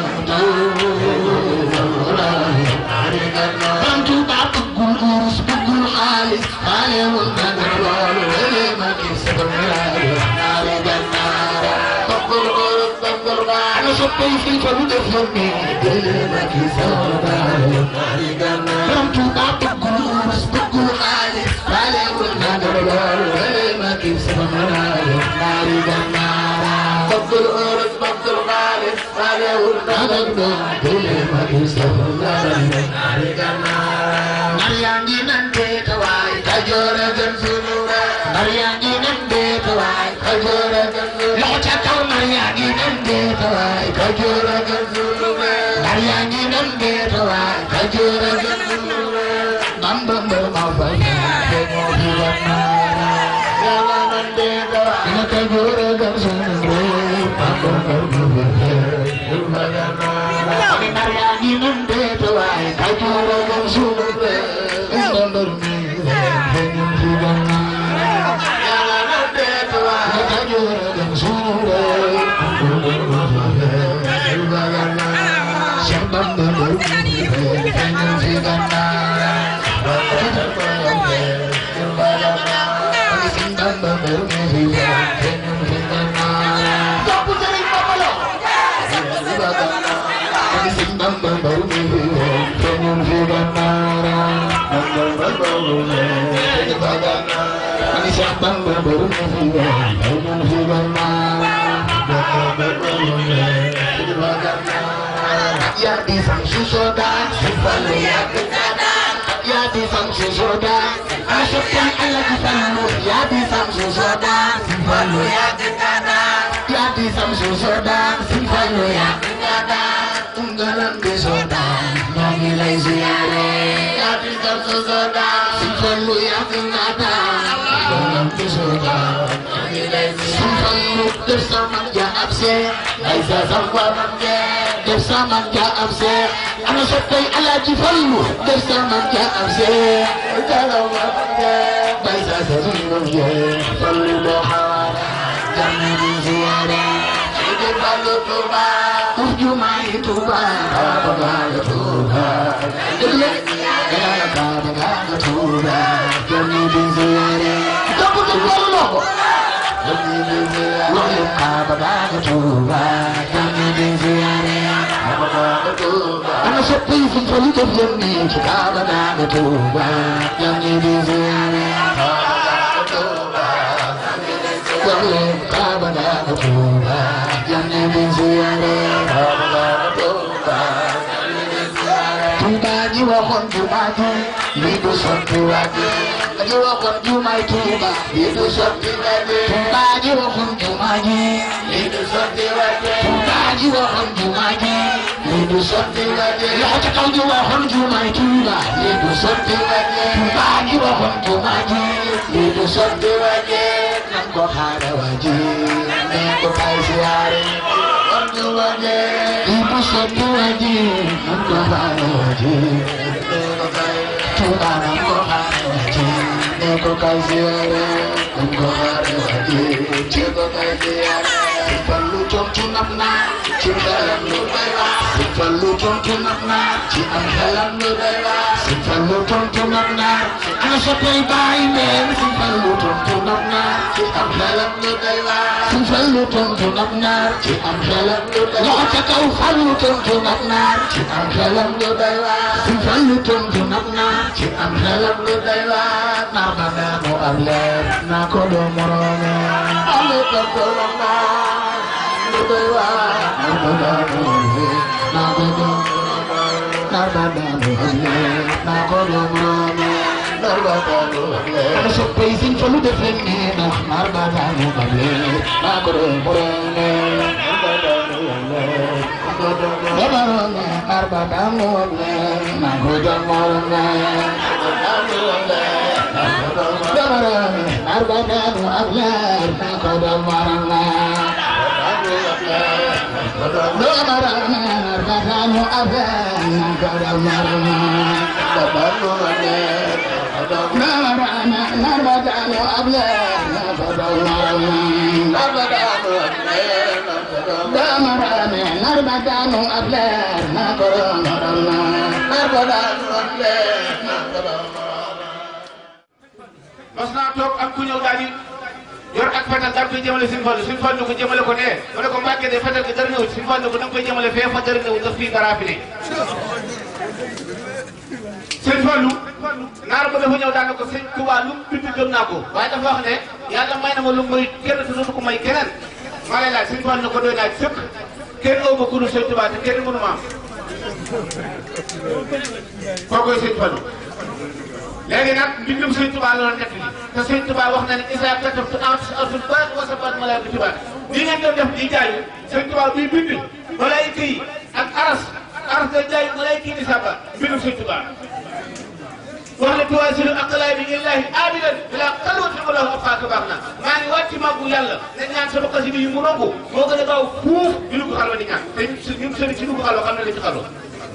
hari dan malam. Bantu tak pukul urus pukul kali, kalian kadar baru boleh lagi semula hari dan malam. Pukul urus pukul kali, seperti film film boleh lagi semula hari dan malam. Bantu tak بكل خالي خالي والنادر والي ما كيف سمعنا ناري جنارا بكل أورس بكل خالي خالي والنادر والي ما كيف سمعنا ناري جنارا مريانجي ننتي كواي كجورة جنسولورا مريانجي ننتي كواي كجورة جنسولورا لو تكو مريانجي ننتي كواي كجورة جنسولورا مريانجي ننتي كواي كجورة جنسولورا Bambang bermafai, tengok hilang nara. Jangan mendeka, nak juragan sendiri. Bambang bermafai, juragan nara. Kami nariani mendeka, juragan sendiri. Bambang bermafai, tengok hilang nara. Jangan mendeka, nak juragan sendiri. Bambang bermafai, juragan nara. Siapa bermafai, tengok hilang nara. Bamba bari mi fi woon feeñul fi Gànnaara Bamba bari mi fi Gànnaara ani Cheikh Bamba bari mi fi woon feeñul fi Gànnaara Bamba bari mi fi Gànnaara yaa di sang su soodaan su Fallu yaa di Gànnaar yaa di sang su soodaan ana soppay Allah di Fallu yaa di sang su soodaan su Fallu yaa di Gànnaar yaa di sang su soodaan su Fallu yaa di Gànnaar Ungalam di soodaan ñoo ngi lay ziyaare yaa di sang su soodaan su Fallu yaa di Gànnaar Ungalam di soodaan ñoo ngi lay ziyaare su Fallu def sama ja ab see ay sa sam waram def sama ja ab see ana soppay Allah di Fallu def sama ja ab see dara waram bay sa sa zungum ye Fallu do xawaare jàmm di ziyaare ci Fallu Tuuba uf jumaay Tuuba kaaba gaa Tuuba dëgg la gaa kaaba gaa Tuuba jàmm di ziyaare topp ci Fallu loxo jàmm di ziyaare loxo kaaba gaa Tuuba jàmm di ziyaare kaaba gaa Tuuba ana soppi fi Fallu def leen ni ci kaaba gaa Tuuba jàmm di ziyaare Kaaba gaa Tuuba jàmm di ziyaare Kaaba gaa Tuuba Tuuba ñi waxoon jumaa ji lii du sotti waati ñi waxoon jumaay Tuuba lii du sotti waati Tuuba ñi waxoon jumaa ji lii du sotti waati Tuuba ñi waxoon jumaa ji lii du sotti waati loxo ca kaw ñi waxoon jumaay Tuuba lii du sotti waati Tuuba ñi waxoon jumaa ji lii du sotti waati nan ko xaare waji nee ko kay siyaare on ko waje ibu sotti waji nan ko xaare waji nee ko kay Tuuba nan ko xaare waji nee ko kay siyaare nan ko xaare waji nee ko kay siyaare si Fallu tontu nap na ci xelam lu doy waar si Fallu tontu nap na ci am xelam lu doy waar si Fallu tontu nap na ana soppay bàyyi leen si Fallu tontu nap na ci am xelam lu doy waar si Fallu tontu nap na ci am xelam lu doy waar loxo ca kaw Fallu tontu nap na ci am xelam lu doy waar si Fallu tontu nap na ci am xelam lu doy waar naar ba daanu am leer naa ko doo morome ale tontu nap na lu doy waar naar ba daanu am leer naa ko doo naar ba daanu am leer naa ko doo morome naar ba daanu am leer ana soppay Sëñ Fallu def leen nii ndax naar ba daanu am leer naa ko doo morome naar ba daanu am leer naar ba daanu am leer naa ko doo morome naar ba daanu am leer naa ko doo morome mas naa toog am ku ñëw daal di yor ak fetal daal koy jëmale Sëñ Fallu Sëñ Fallu ko jëmale ko nee ma ne ko Mbàkke de fetal gi dara ñëw Sëñ Fallu ko da nga koy jëmale fee fa dara ñëw ndax fii dara fi ne Sëñ Fallu naar ba dafa ñëw daan na ko Sëñ Tuubaa lu mu bind gëm naa ko waaye dafa wax ne yàlla may na ma lu muy kenn te dootu ko may keneen maa lay laaj Sëñ Fallu na ko doy laaj sëkk kenn oo ma ku dul Sëñ Tuubaa te kenn mënu ma am kookoy Sëñ Fallu léegi nag mbindum Sëñ Tuubaa la doon nekk te Sëñ Tuubaa wax na ne isa katabtu antul baat wasa baat malaaka baat lii ngeen doon def di jaayu Sëñ Tuubaa buy bind malaayika yi ak aras aras day jaay malaayika yi di sàbba mbindum Sëñ Tuubaa wax ne tuwaasilu aqlaay bi illahi abidan bila xalwati wala abxaaka baax na maa ngi wàcc màggu yàlla ne ñaan sama xasida yi mu rongu moo gën a gaaw fuuf di dugg xalwa di ñaan te ñun sëriñ si dugg xalwa xam ne la ci xalwa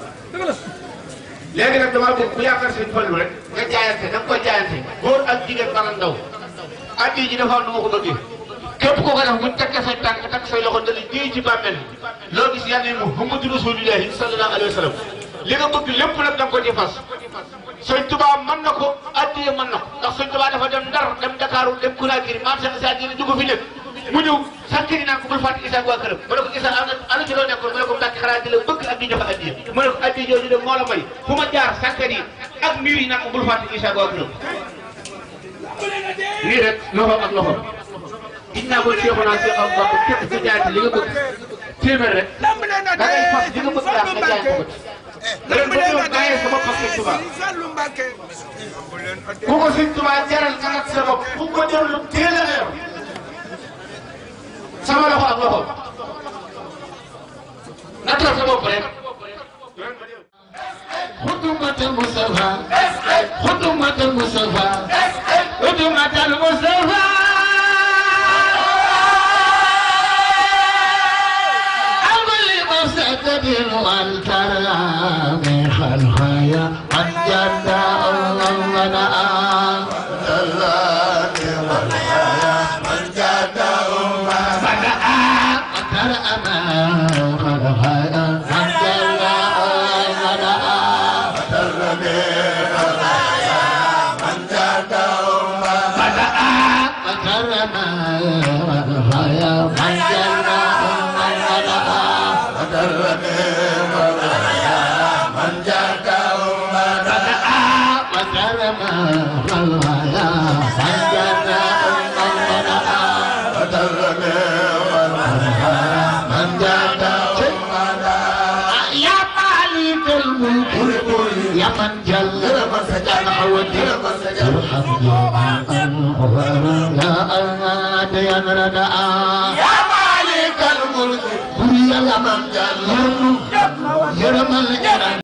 léegi nag damaa bëgg ku yaakaar Sëñ Fallu rek nga jaayante da nga koy jaayante góor ak jigéen mag ak ndaw addi ji dafa am nu ma ko bëggee képp koo ko def buñ tekkee say tànk takk say loxo dali jéey ci bàmmeel loo gis yàlla ne Muhammadu Rasulillahi sallallahu alayhi wa sallam li nga bëgg lépp nag da nga ko ci fas Sëñ Tuubaa mën na ko addiye mën na ko ndax Sëñ Tuubaa dafa dem Ndar dem Dakaaru dem Conakry maam Cheikh Issa Diène dugg fi nekk mu ñëw sàkkari naa ko bul fàtte Issa waa këram mu ne ko Issa ana ana ci loo nekkoon mu ne ko Mbàkke xanaa di la bëgg ak di joxe addiya mu ne ko addiya jooju de moo la may fu ma jaar sàkkari ak miir yi naa ko bul fàtte Issa waa këram lii rek loxo ak loxo gis naa ko Cheikh naa Cheikh Abou Bakar képp ku jaayante li nga bëgg téeméer rek da ngay fas li nga bëgg daal nga jaay ko ren ba ñëw bàyyee sa bopp ak Sëñ Tuubaa ku ko Sëñ Tuubaa jaral nga nag sa bopp ku ko jaral lu teel a yor sama loxo ak loxo nattal sa bopp rek خدمة المصطفى خدمة المصطفى خدمة المصطفى أول مفسدة والكرام خلقايا قد جد الله ونعم الله والحياة من جد الله بدأ قدر أمان خلقايا من جد يا من جل سجن حودي ارحم جميعا لا أناد ينردع يا مالك الملك يا من جل يرمى الجنان